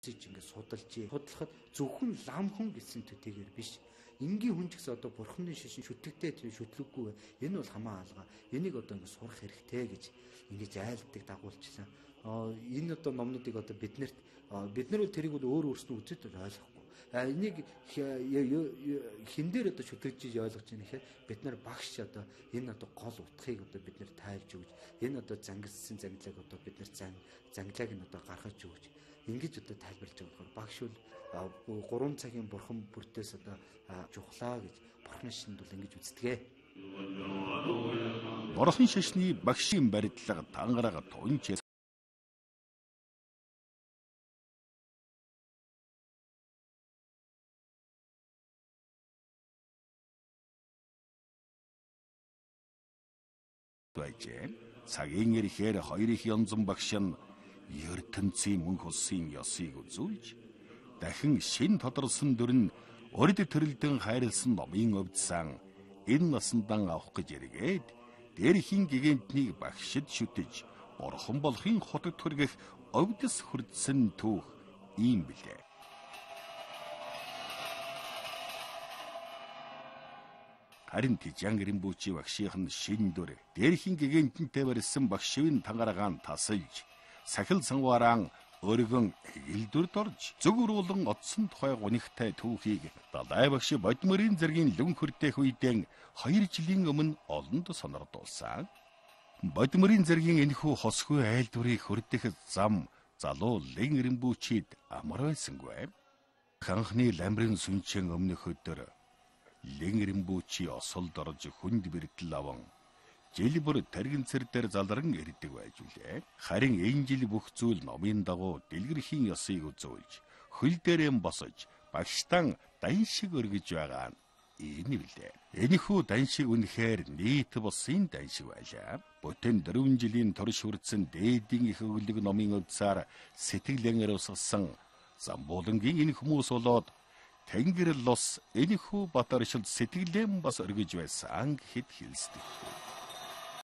очиж ингэ судлахад зөвхөн ламхон гэсэн төдийгээр биш. Энгийн хүн ч гэсэн одоо бурхны шишин шүтгтэй тийм шүтлэггүй. Энэ бол хамаа алгаа. Энийг одоо ингэ сурах хэрэгтэй гэж ингэж айлддаг дагуулчихсан. Энэ одоо номнуудыг одоо бид нар бол тэрийг бол өөр өөрснөө үзэж ойлгохгүй. Энийг хин дээр одоо шүтгэж ойлгож байна гэхээр бид нар багш одоо энэ одоо гол утгыг одоо бид нар тайлж өгч энэ одоо зангидсан зангилааг одоо бид нар зангилааг нь одоо гаргаж өгч ингэж одоо тайлбарлаж байгаа. Багш бол 3 цагийн бурхан бүртээс одоо жухлаа гэж бурхны шишинд бол ингэж үздэг. Бурхан шишний багшийн барилга тангараг тунч байжээ. Цагийн ирэхээр хоёр их янзан багш нь ертөнцийн мөнх улсын ёсыг үзүүлж дахин шин тодорсон дүрн урд төрөлдөн хайрлсан номын өвдсөн энэ насандан авах гэж эргээд дээрхийн гигантнийг багшид шүтэж бурхан болохын хотод хүргэх өвдөс хүрдсэн түүх ийм билээ. Харин Тижан Римбучи багшийн шин дүр дээрхийн гигантэнтэй барьсан багшийн тангарагаан тасалж сахил сангуаран өргөн эгэлдүрд орж зүгөрүүлэн одсон тухай гунигтай түүхийг далай багш Бодмөрийн зэргийн лүн хүртэх үедээ 2 жилийн өмнө олонд сонирдуулсан. Бодмөрийн зэргийн энэхүү хосгүй айлдварыг хүртэх зам залуу Лен Римбучид амар байсангүй. Ханхны ламрын сүнчэн өмнөх өдөр Лен Римбучи осолд орж хүнд бэртэл аван жил бүр таргинцэр дээр залран ирдэг байж үлээ. Харин энэ жил бүх зүйл номын дагуу дэлгэрхийн ёсыг үзүүлж хөл дээрээ босож багштан дан шиг өргөж байгаа нь энэ билээ. Энэхүү дан шиг үнэхээр нийт босын дан шиг байлаа. Бүтэн 4 жилийн турш хүрдсэн дээдийн их өглөг номын өвдсаар сэтгэлээр усгсан Замбуулангийн энэ хүмүүс болоод Тэнгэр лос энэхүү бат оршилд сэтгэлэн бас өргөж байсан гэхэд хэлсдэг.